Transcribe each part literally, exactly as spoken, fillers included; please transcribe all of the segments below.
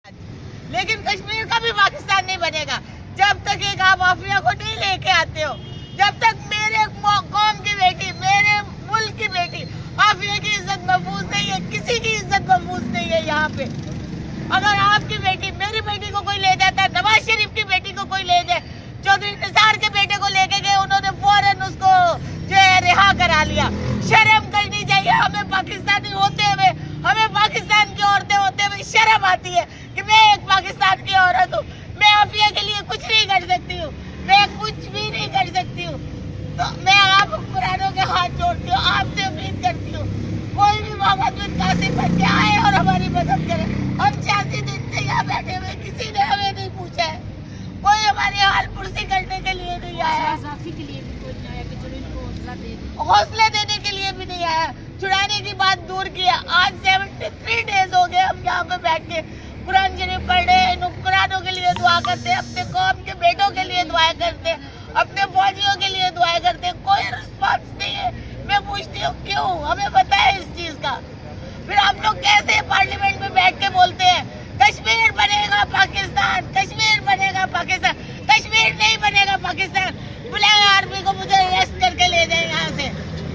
लेकिन कश्मीर कभी पाकिस्तान नहीं बनेगा जब तक एक आप आफिया को नहीं लेके आते हो। जब तक मेरे कौम की बेटी, मेरे मुल्क की बेटी आफिया की इज्जत महफूज नहीं है, किसी की इज्जत महफूज नहीं है यहाँ पे। अगर आपकी बेटी, मेरी बेटी को कोई ले जाता, नवाज शरीफ की बेटी को कोई ले जाए, चौधरी निसार के बेटे को लेके गए, उन्होंने फौरन उसको जो है रिहा करा लिया। शर्म करनी चाहिए हमें, पाकिस्तानी होते हुए, हमें पाकिस्तान की औरतें होते हुए शर्म आती है कि मैं एक पाकिस्तान की औरत हूँ, मैं आफिया के लिए कुछ नहीं कर सकती हूँ, मैं कुछ भी नहीं कर सकती हूँ। तो मैं आप कुरानों के हाथ जोड़ती हूँ, आपसे उम्मीद करती हूँ कोई भी मोहम्मद बिन कासिम बन के आए और हमारी मदद करे। हम छियासी दिन से यहाँ बैठे हुए, किसी ने हमें नहीं पूछा है, कोई हमारी हाल पुरसी करने के लिए नहीं आया, के लिए भी कोई नहीं आया कि चलो इनको हौसला दे दें, हौसला देने के लिए भी नहीं आया। छुड़ाने की बात दूर की है, आज सेवेंटी थ्री डेज हो गए हम यहाँ पे बैठ के कुरान शरीफ पढ़ रहे हैं, कुरानों के लिए दुआ करते हैं, अपने कौम के बेटों के लिए दुआ करते हैं, अपने फौजियों के लिए दुआ करते हैं, कोई रिस्पॉन्स नहीं है। मैं पूछती हूँ क्यों, हमें पता है इस चीज का। फिर आप लोग कैसे पार्लियामेंट में बैठ के बोलते हैं कश्मीर बनेगा पाकिस्तान, कश्मीर बनेगा पाकिस्तान, कश्मीर नहीं बनेगा पाकिस्तान। बुलाए आर्मी को, मुझे अरेस्ट करके ले जाए यहाँ से।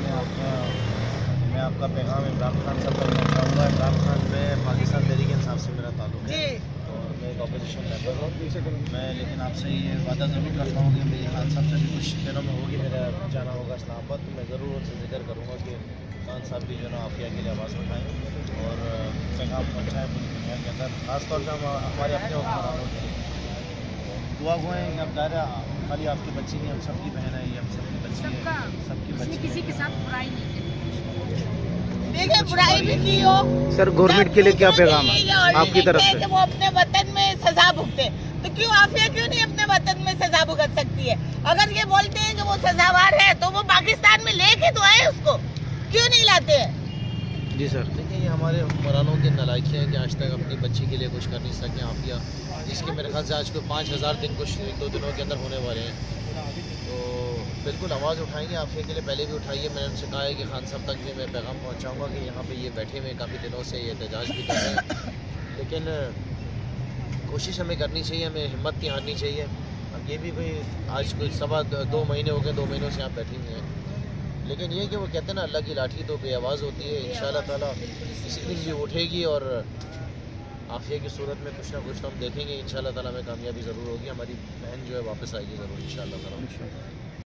मैं आपका पैगाम इमरान खान साहब को देना चाहूँगा। इमरान खान में पाकिस्तान तहरीक इंसाफ से मेरा ताल्लुक है और मैं एक अपोजिशन मेंबर हूँ। मैं लेकिन आपसे ये वादा ज़रूर करता हूँ कि मेरी खान साहब से भी कुछ दिनों में होगी, मेरा जाना होगा इस्लामाबाद, तो मैं ज़रूर उनसे जिक्र करूँगा कि खान साहब भी जो है ना आफिया के लिए आवाज़ उठाएँ और पैगाम पहुँचाएँ पूरी दुनिया के अंदर, खासतौर पर हम हमारे अपने हुक्मरानों के लिए दुआ हुए हैं कि अब दायरा खाली आपकी बच्ची नहीं, हम सबकी बहन है, ये हम सबकी बच्ची है, सबकी बच्ची, किसी के साथ बुराई नहीं की। देखिए बुराई भी की हो सर, गवर्नमेंट के लिए क्या पैगाम है आपकी तरफ से? कि वो अपने वतन में सजा भुगते, तो क्यों आफिया क्यों नहीं अपने वतन में सजा भुगत सकती है? अगर ये बोलते हैं कि वो सजावार है तो वो पाकिस्तान में लेके तो आए, उसको क्यों नहीं लाते हैं? जी सर, देखिए ये हमारे हुक्मरानों की नालायकी है कि आज तक अपनी बच्ची के लिए कुछ कर नहीं सके आफिया, जिसके मेरे ख्याल से आज को पाँच हज़ार दिन कुछ एक दो दिनों के अंदर होने वाले हैं। तो बिल्कुल आवाज़ उठाएंगे आफिया के लिए, पहले भी उठाई है। मैंने उनसे कहा है कि खान साहब तक भी मैं पैगाम पहुंचाऊंगा कि यहाँ पे ये बैठे हुए काफ़ी दिनों से ये एहतजाज भी कर रहे हैं, लेकिन कोशिश हमें करनी चाहिए, हमें हिम्मत नहीं हारनी चाहिए। अब ये भी कोई आज कोई सवा दो महीने हो गए, दो महीनों से यहाँ बैठी हुई हैं, लेकिन ये कि वो कहते हैं ना अल्लाह की लाठी तो बेआवाज़ होती है। इंशाअल्लाह ताला किसी दिन भी उठेगी और आफिया की सूरत में कुछ ना कुछ तो हम देखेंगे। इंशाअल्लाह ताला हमें कामयाबी ज़रूर होगी, हमारी बहन जो है वापस आएगी ज़रूर इंशाअल्लाह ताला।